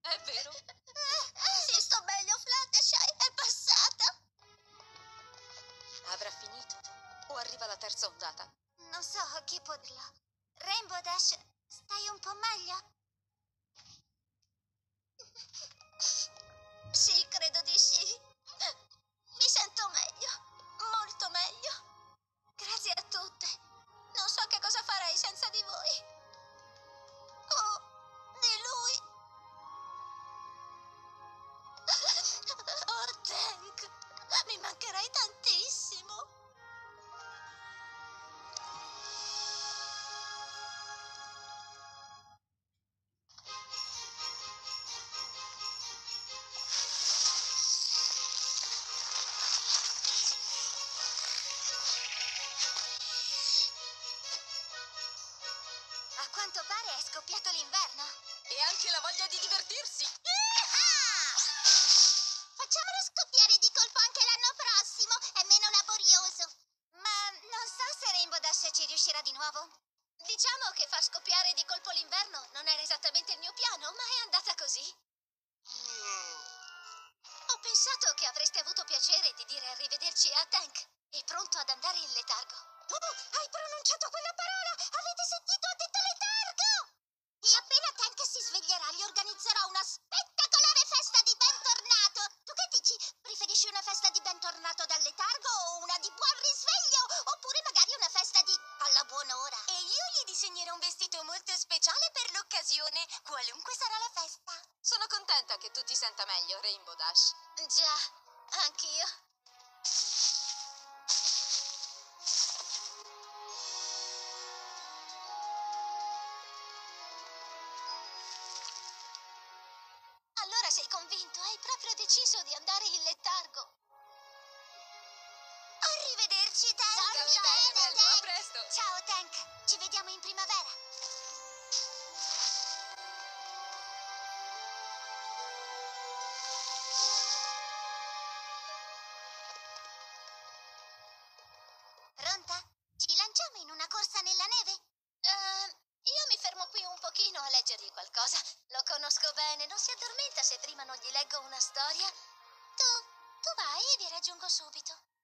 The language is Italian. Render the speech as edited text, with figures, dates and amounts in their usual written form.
È vero? Sì, sto meglio, Fluttershy, è passata. Avrà finito? O arriva la terza ondata? Non so a chi potrà. Rainbow Dash, stai un po' meglio? Sì, credo di sì. Mi sento meglio, molto meglio. Grazie a tutte. Non so che cosa farei senza di voi. Oh, di lui. Oh, Tank, mi mancherai tantissimo. A quanto pare è scoppiato l'inverno. E anche la voglia di divertirsi! Facciamolo scoppiare di colpo anche l'anno prossimo, è meno laborioso. Ma non so se Rainbow Dash ci riuscirà di nuovo. Diciamo che far scoppiare di colpo l'inverno non era esattamente il mio piano, ma è andata così. Ho pensato che avreste avuto piacere di dire arrivederci a Tank. È pronto ad andare in letargo. Oh, hai pronunciato quella parola! Avete sentito? Ha detto letargo! E appena Tank si sveglierà, gli organizzerò una spettacolare festa di bentornato. Tu che dici? Preferisci una festa di bentornato dal letargo o una di buon risveglio? Oppure magari una festa di alla buona ora? E io gli disegnerò un vestito molto speciale per l'occasione, qualunque sarà la festa. Sono contenta che tu ti senta meglio, Rainbow Dash. Già, anch'io. Allora sei convinto? Hai proprio deciso di andare in letargo? Arrivederci, Tank! Stammi bene, bello, a presto! Ciao, Tank! Ci vediamo in primavera! Pronta? Ci lanciamo in una corsa nella neve? Io mi fermo qui un pochino a leggergli qualcosa. Lo conosco bene, non si addormenta se prima non gli leggo una storia. Tu vai e vi raggiungo subito.